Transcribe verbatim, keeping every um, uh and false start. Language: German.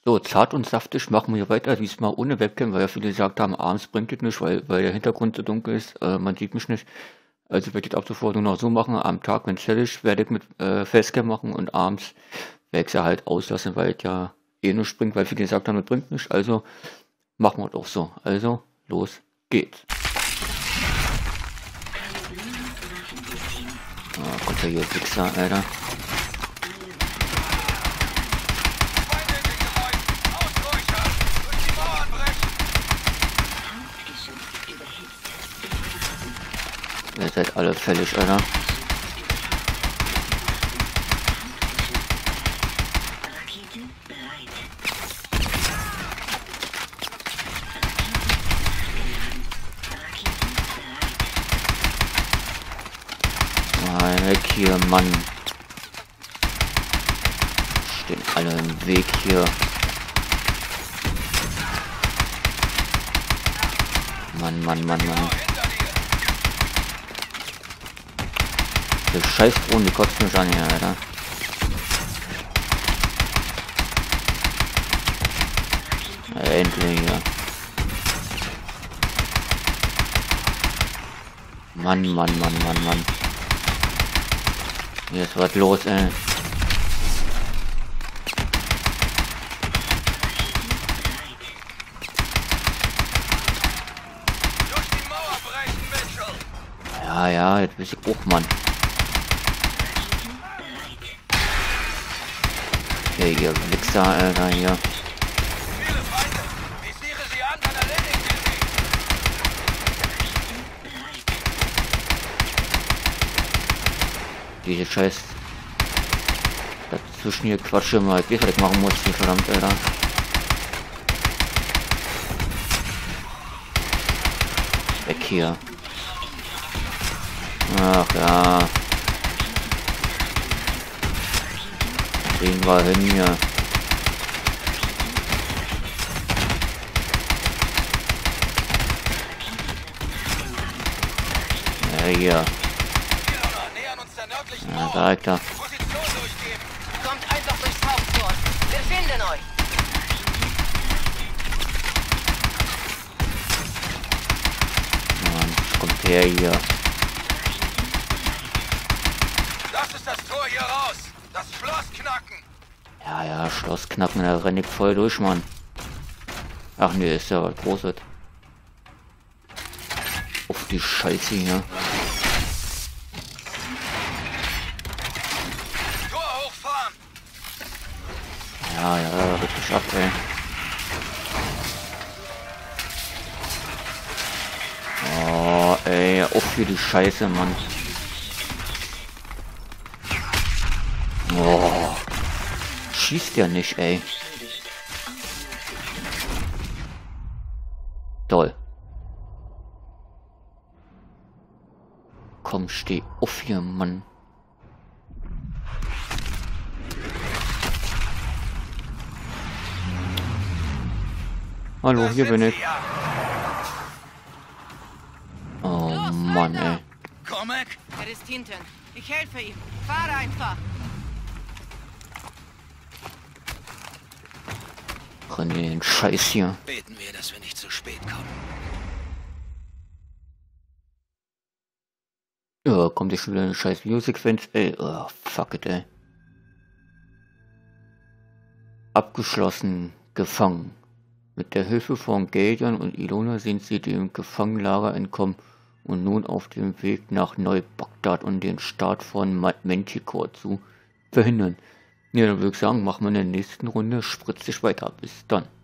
So, zart und saftig machen wir weiter, diesmal ohne Webcam, weil ja viele gesagt haben, abends bringt es nicht, weil, weil der Hintergrund so dunkel ist, äh, man sieht mich nicht. Also werde ich ab sofort nur noch so machen, am Tag, wenn es hell ist, werde ich mit äh, Facecam machen und abends werde ich sie halt auslassen, weil es ja eh nicht bringt, weil viele gesagt haben, es bringt nicht, also machen wir doch so. Also, los geht's. Ah, kommt ja hier Wichser, Alter. Ihr seid alle fällig, Alter. Mal weg hier, Mann. Stehen alle im Weg hier. Mann, Mann, Mann, Mann. Die scheiß Drohnen, die kotzen mich an hier, Alter. Endlich hier. Mann, Mann, Mann, Mann, Mann. Hier ist was los, ey. Ja, ja, jetzt bist ich auch, Mann. Hey, ihr Wichser, Alter, hier. Diese Scheiß. Dazwischen hier Quatsche mal, ich weiß, was ich machen muss, hier, verdammt, Alter. Weg hier. Ach ja. Kriegen wir hin hier. Ja, hier. Ja, sag da. Kommt einfach durchs Haupttor. Wir finden euch. Mann, kommt her hier. Das ist das Tor hier raus. Das Schloss knacken. Ja, ja, Schloss knacken, da renne ich voll durch, Mann. Ach nee, ist ja was Großes. Auf die Scheiße hier. Tor hochfahren. Ja, ja, richtig ab, ey. Oh, ey, auf für die Scheiße, Mann. Oh, schießt ja nicht, ey. Toll. Komm, steh auf hier, Mann. Hallo, hier bin ich. Oh Mann, ey. Cormac? Er ist hinten. Ich helfe ihm. Fahre einfach. Renn den Scheiß hier. Beten wir, dass wir nicht zu spät kommen. Ja, kommt jetzt schon wieder eine scheiß Videosequenz, ey. Oh, fuck it, ey. Abgeschlossen, gefangen. Mit der Hilfe von Gideon und Ilona sind sie dem Gefangenenlager entkommen und nun auf dem Weg nach Neu-Bagdad und den Start von Manticore zu verhindern. Ja, dann würde ich sagen, machen wir in der nächsten Runde spritzig weiter. Bis dann.